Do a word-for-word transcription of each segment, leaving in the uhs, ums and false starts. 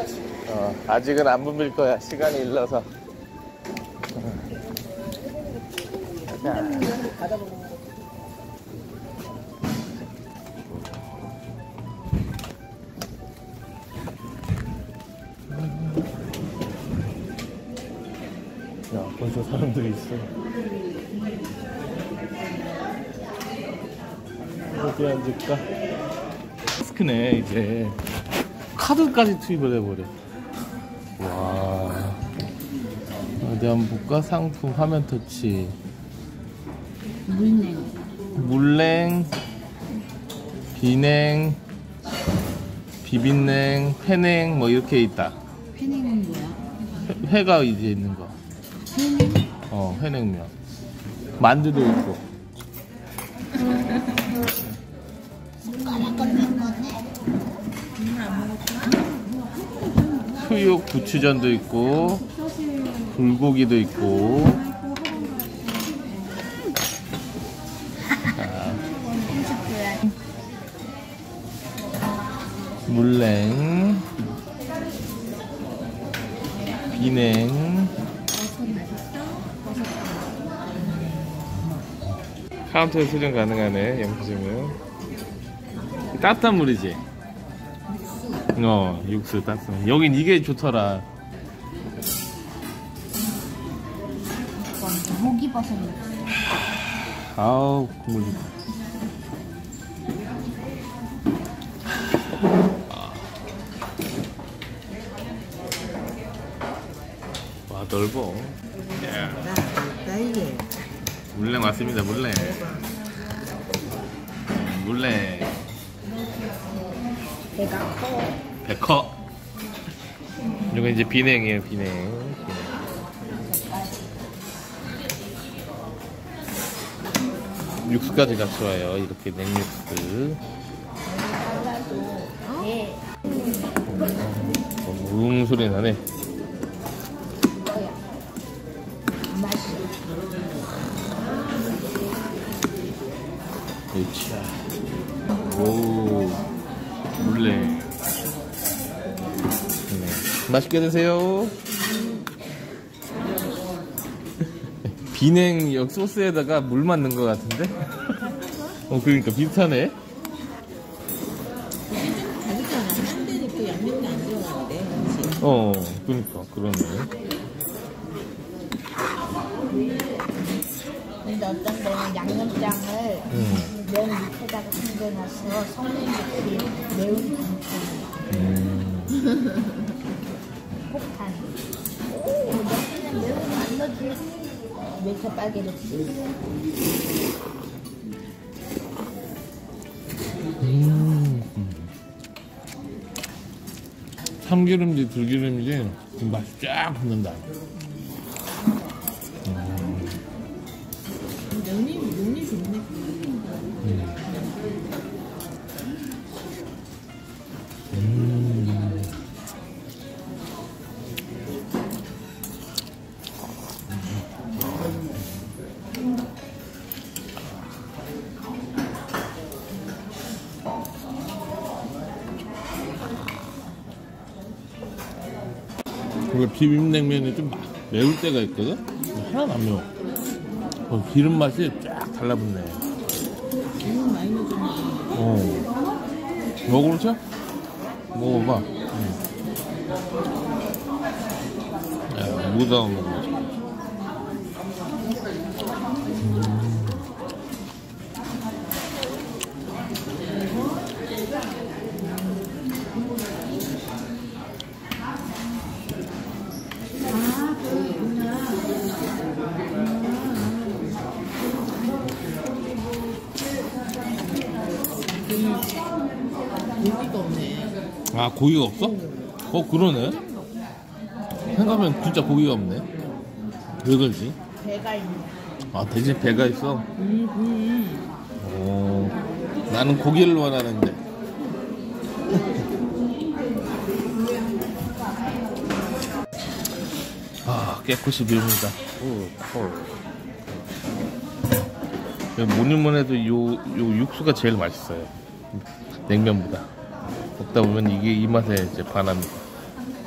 어, 아직은 안 붐빌 거야. 시간이 일러서. 가자. 야, 벌써 사람들이 있어. 어디 앉을까? 마스크네, 이제. 카드까지 투입을 해버려. 와. 어디 한번 볼까? 상품 화면 터치. 물냉. 물냉, 비냉, 비빔냉, 회냉, 뭐 이렇게 있다. 회냉은 뭐야? 회, 회가 이제 있는 거. 회냉? 어, 회냉면. 만두도 있고. 숟가락 건넨 거네. 국물 안 먹었구나. 수육 부추전도 있고, 불고기도 있고. 자, 물냉, 비냉. 카운터에 수정 가능하네. 영수증은 따뜻한 물이지. 어, 육수 따뜻한. 여긴 이게 좋더라. 목이버섯. 아우, 국물 좋다. 와, 넓어. 야. 물냉 왔습니다. 물냉. 물냉. 배가 커. 배 커. 이거 이제 비냉이에요. 비냉. 비냉. 육수까지 같이 와요. 이렇게 냉육수. 어, 웅 소리 나네. 그렇지. 오, 물냉. 네. 맛있게 드세요. 비냉 역 소스에다가 물 맞는 것 같은데? 어, 그러니까 비슷하네. 이게 좀 다르잖아. 한 데는 또 양념도 안 들어가는데. 그치? 어, 그러니까 그러네. 근데 어떤 데는 양념장을 음. 면 밑에다가 숨겨놔서 섞는 게 매운 반찬. 음. 폭탄. 오, 너는 매운 거 안 넣어주지? 왜 이렇게 빨개졌지? 음. 참기름지 들기름지 맛이 쫙 붙는다. 음. 면이 면이 좋네. 음. 음. 원래 비빔냉면이 좀 매울 때가 있거든? 하나도 안 매워. 어, 기름 맛이 쫙 달라붙네. 기름 많이 넣어주네. 어. 먹어보자. 먹어봐. 응. 야, 무다가 먹어보자. 음. 고기가 없네. 아, 고기가 없어? 어, 그러네. 생각하면 진짜 고기가 없네. 왜 그러지? 배가 있네. 아, 대신 배가 있어? 음, 음. 오, 나는 고기를 원하는데. 아, 깨끗이 비웁니다. 오, 콜. 뭐니 뭐니 해도 요, 요 육수가 제일 맛있어요. 냉면보다. 먹다 보면 이게 이 맛에 이제 반합니다.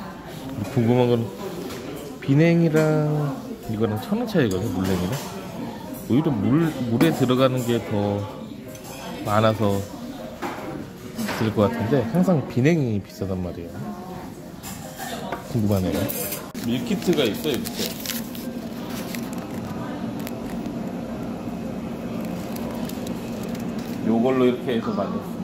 궁금한 건 비냉이랑 이거랑 천 원 차이거든. 물냉이랑 오히려 물, 물에 들어가는 게 더 많아서 들 것 같은데 항상 비냉이 비싸단 말이에요. 궁금하네요. 밀키트가 있어 이렇게. 요걸로 이렇게 해서 만들었어.